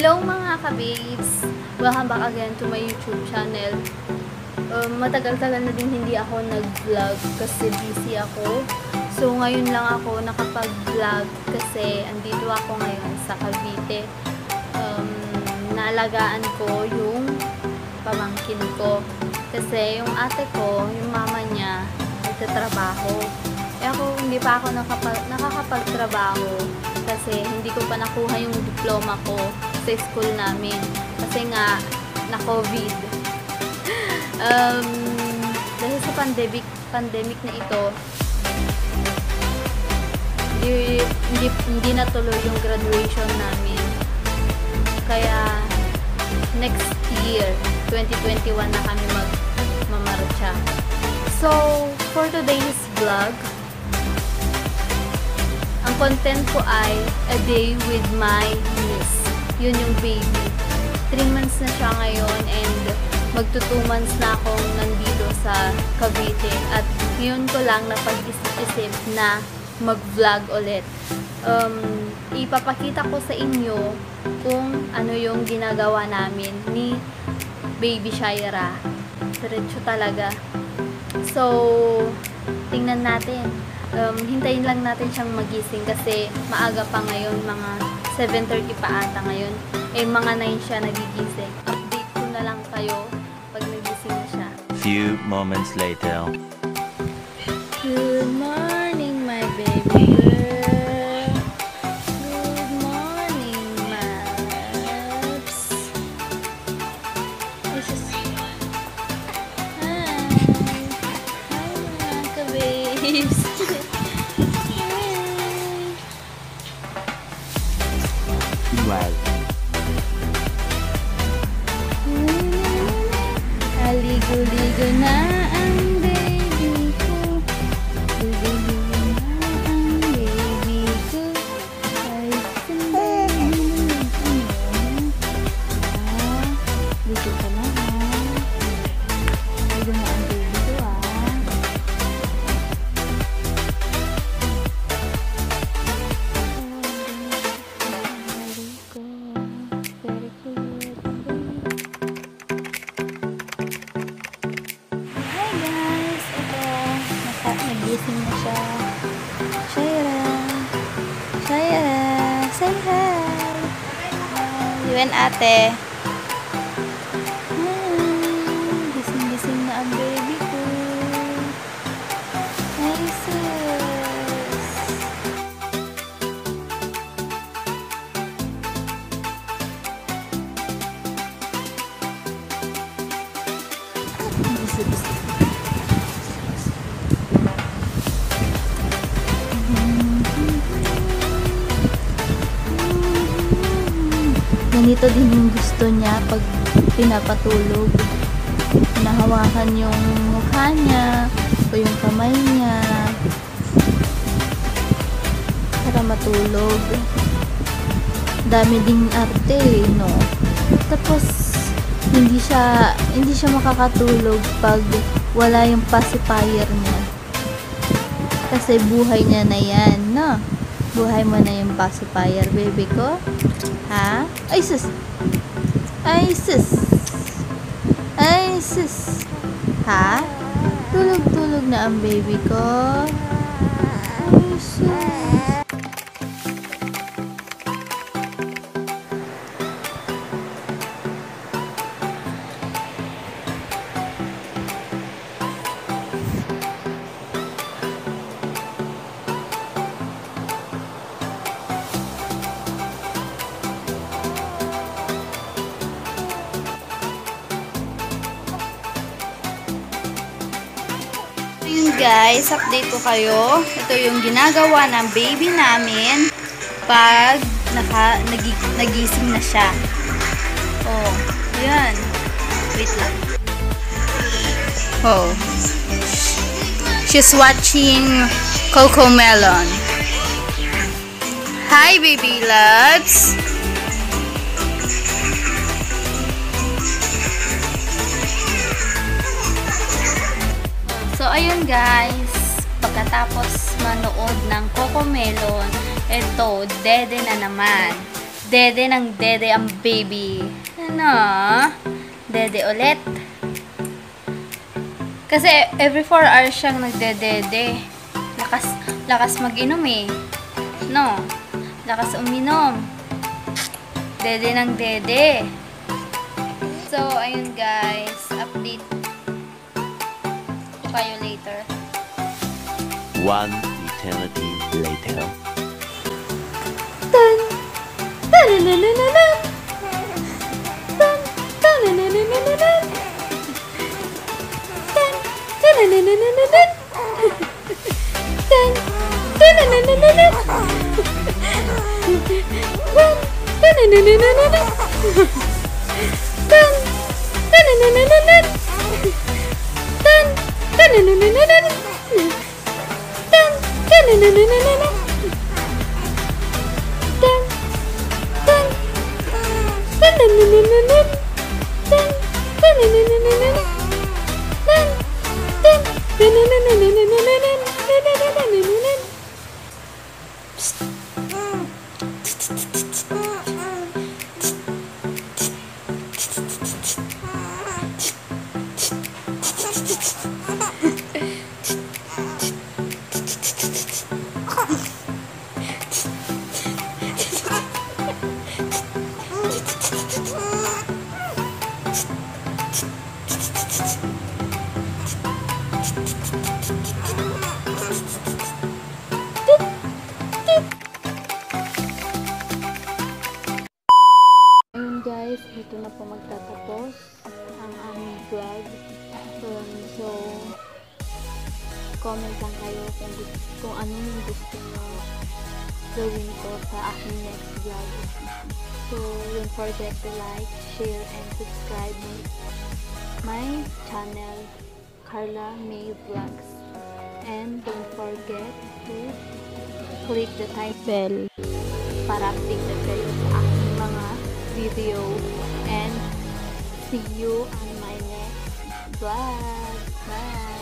Hello mga ka-babes! Welcome back again to my YouTube channel. Matagal-tagal na din hindi ako nag-vlog kasi busy ako. So ngayon lang ako nakapag-vlog kasi andito ako ngayon sa Cavite. Naalagaan ko yung pamangkin ko. Kasi yung ate ko, yung mama niya, nagtatrabaho. Ako, hindi pa ako nakakapagtrabaho kasi hindi ko pa nakuha yung diploma ko sa school namin kasi nga na-COVID. Dahil sa pandemic na ito, hindi natuloy yung graduation namin. Kaya next year, 2021 na kami magmamarcha. So, for today's vlog, ang content ko ay a day with my niece. Yun yung baby. 3 months na siya ngayon and magto 2 months na akong nandito sa Cavite. At ngayon ko lang napag-isip na mag-vlog ulit. Ipapakita ko sa inyo kung ano yung ginagawa namin ni Baby Shaira. Diretso talaga. So, tingnan natin. Hintayin lang natin siyang magising kasi maaga pa ngayon, mga 7:30 pa ata ngayon. Mga 9 siya nagigising. Update ko na lang kayo pag nagising na siya. Few moments later. Good morning, my baby girl. Good morning, my loves. This is... Hi. Hi, mga ka-babes. Wow. Aligo-ligo na ang baby ko. Ligo-ligo na ang baby ko. Ay, sandali. Ligo ka na ha. Ligo na ang baby ko ha. Very good. Hi guys! Ito, nagising na siya. Shaira! Shaira! Say hi! You and ate. Gising-gising na ang baby ko. Hi sis! Ganito din yung gusto niya pag pinapatulog. Nahawakan yung mukha niya o yung kamay niya para matulog. Dami ding arte, no? Tapos hindi siya makakatulog pag wala yung pacifier niya. Kasi buhay niya na yan, no? Buhay mo na yung pacifier, baby ko. Ha? Ay, sus! Ay, sus! Ay, sus! Ha? Tulog-tulog na ang baby ko. Ay, sus! Guys, update ko kayo. Ito yung ginagawa ng baby namin pag nagising na siya. Oh, yan. Wait lang. Oh. She's watching CoComelon. Hi, baby loves. So, ayun guys, pagkatapos manood ng CoComelon, eto, dede na naman. Dede ng dede ang baby. Ano? Dede ulit. Kasi every 4 hours siyang nagdedede. Lakas mag-inom eh. No? Lakas uminom. Dede ng dede. So, ayun guys. Update ko kayo later. One eternity later. Tan! Tananananan! Tan! Tananananan! Tan! Tananananan! Tan! Tananananan! Tan! Tananananan! Tan! Tananananan! Tan! Tananananan! Tan! Tananananan! Tan! Tan! Tananananan! Tan! Tananananan! Tan! Tan! Tananananan! Tananananan! Psst! Ayun guys, dito na po magtatapos ang aming vlog. So, comment lang kayo kung ano yung gusto nyo gawin ko sa aking next vlog. So, don't forget to like, share, and subscribe my channel, Carla May Vlogs. And don't forget to click the time bell para updated kayo sa aking mga video, and see you on my next vlog. Bye!